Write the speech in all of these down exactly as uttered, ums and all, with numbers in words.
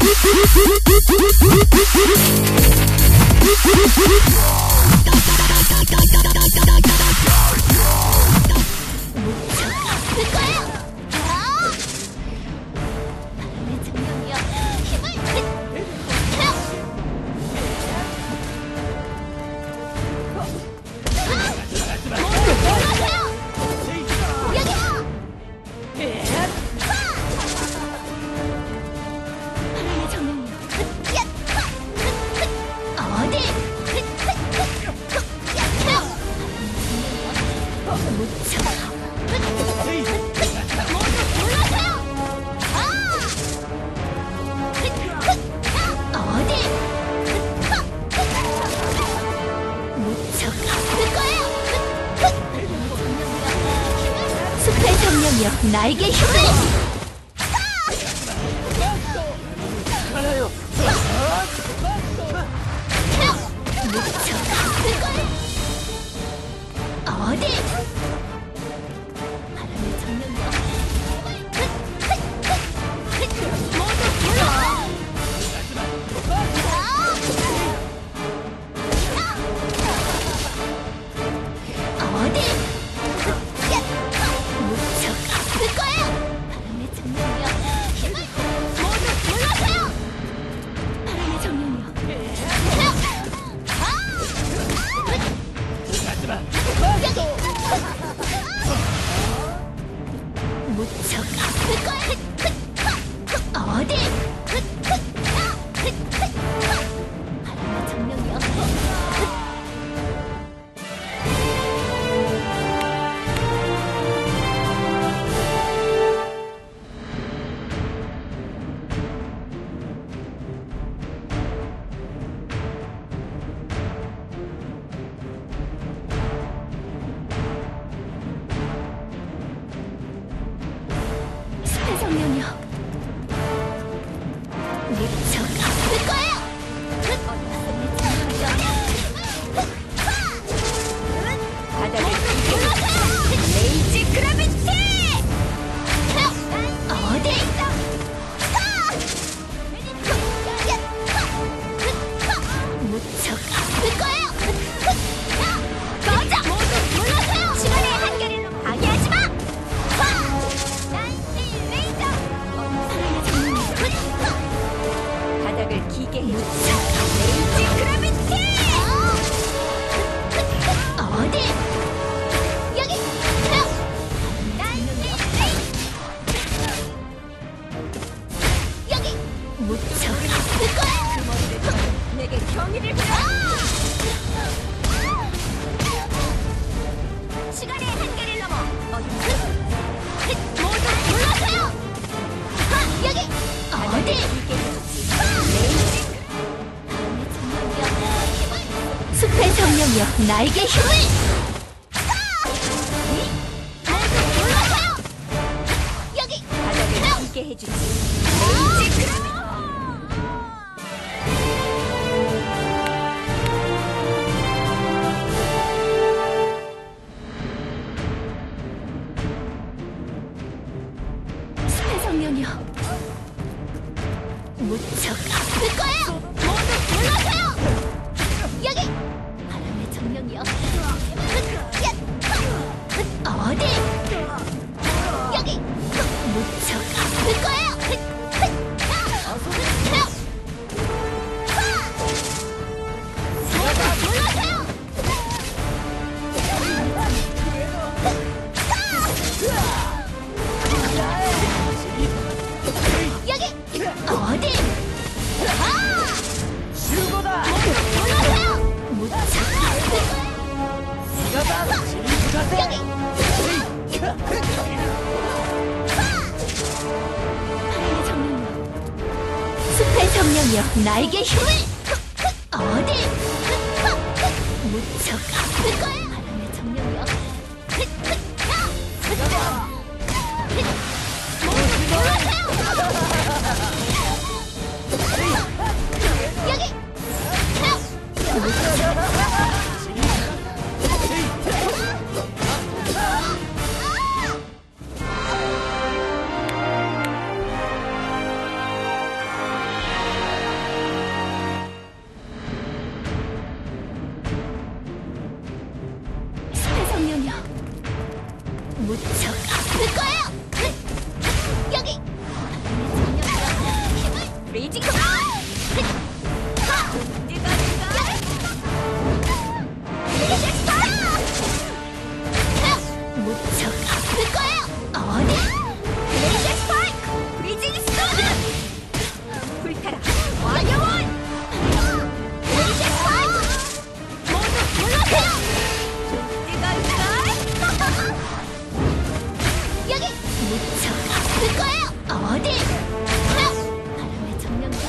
나에게 힘을! 어디? 바람의 정령이여 정령이여 무척 아플 거야! 바닥을 레이지 그라비티! 어디? 무척 아플 거야! 꺼져! 모두 물러서요! 시간의 한계를 방해하지 마! 바닥을 기게 해줘. 레이지 그라비티! 어디? 여기! 여기! 무척 아플 거야! 내게 경의를 빌어! 시간의 한계를 넘어 어디? 모두 물러서요! 여기! 어디? 숲의 정령이여 나에게 힘을! 여기! 바닥을 함께 해주지. 레이지 그라비티! 숲의 정령이여 무척 아플 거야! 모두 물러서요! 여기! 바람의 정령이여 어디? 여기! 무척 아플 거야! 물러서요! 여기! 어디? 슈거다! 물러서요! 무척 아플 거야! 여기! 바람의 정령이여 숲의 정령이여 나에게 힘을! 어디? 무척 아플 거야! 바람의 정령이여 여기! 어디? 바람의 정령이여.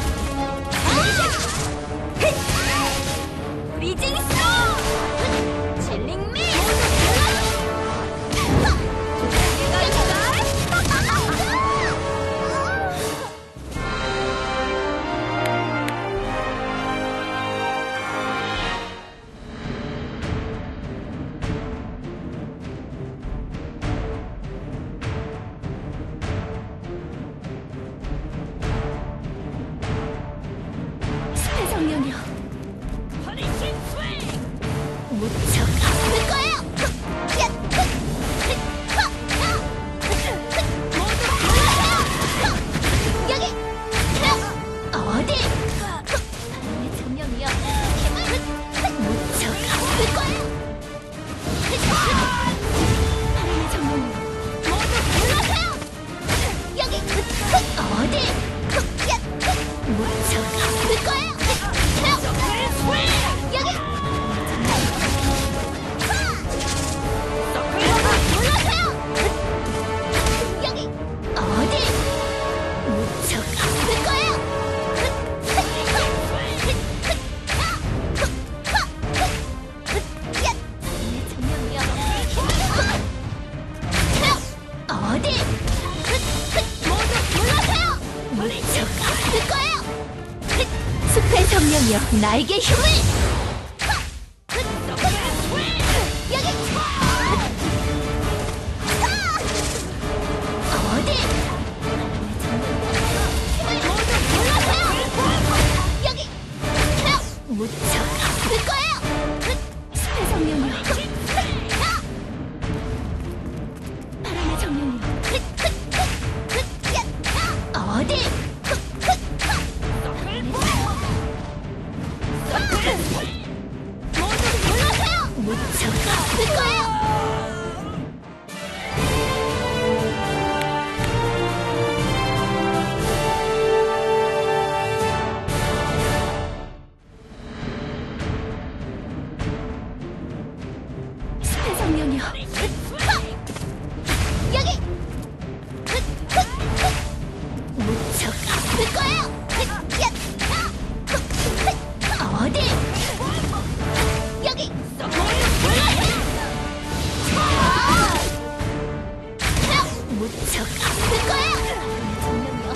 브리징 스노우! 칠링 미! 성령이여. 무척 아플 거야. 여기 어디? 바람의 정령이여. 무척 아플 거야. 바람의 정령이여. 여기 어디? 무척 아플 거야. 여기 여기 어디? 무척 아플 거야. 어디? 무척 아플 거야. 숲의 성령이여, 나에게 힘을! 여기! 어디? 여기! 무척 아플 거야! 숲의 성령이여. 바람의 정령이여. 어디? 무척 아플 거야! 숲의 성령이여. 여기! 무척 아플 거야! 어디? 여기! 무척 아플 거야! 정령이여.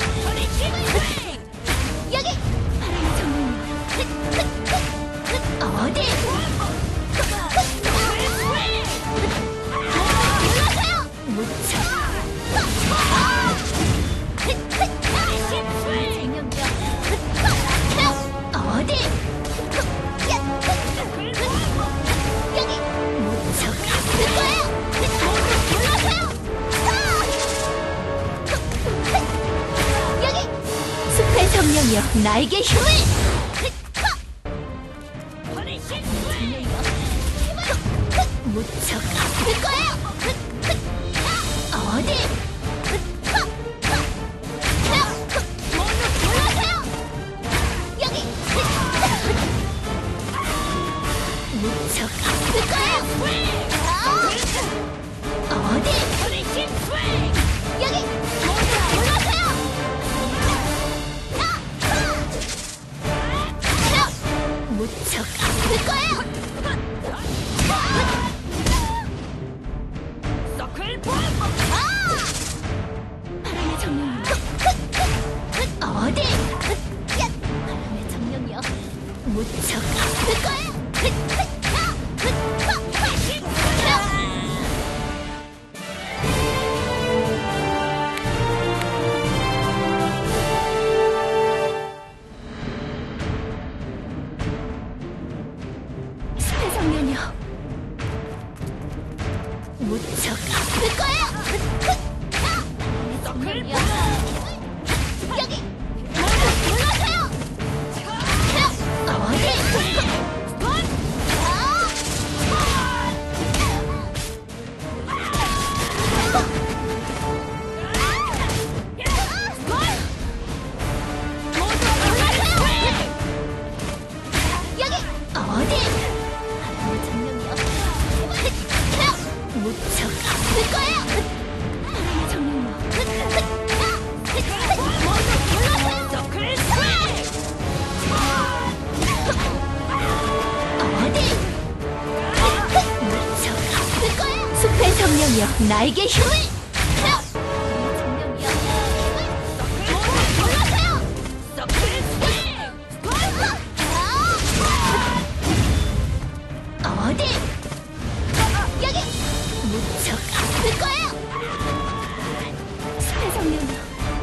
여기! 바람의 정령이여. 어디? 무척 어디? 여기! 무척 아플 거야! 여기! 숲의 성령이여, 나에게 힘을! 무척 아플 거야! 어디? 여기! 무척 아플 거야! 어디? 여기! 무척 아플 거야! 바람의 정령이여. 어디? 바람의 정령이여. 무척 아플 거야! 숲의 성령이여. 무척 아플 거야! 정령이여. 여기! 어디? 나에게 힘을! 정령이여! 힘을 올라세요! 서클 스윙! 어디? 여기! 무척 아플 거예요! 숲의 정령이여!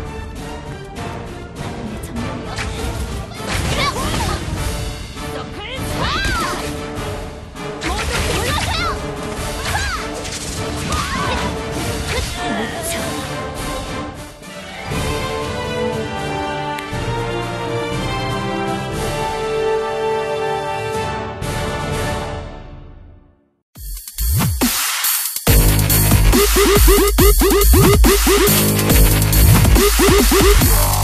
내 정령이여! 서클 스윙! 모두 올라세요! 무척 We'll be right back.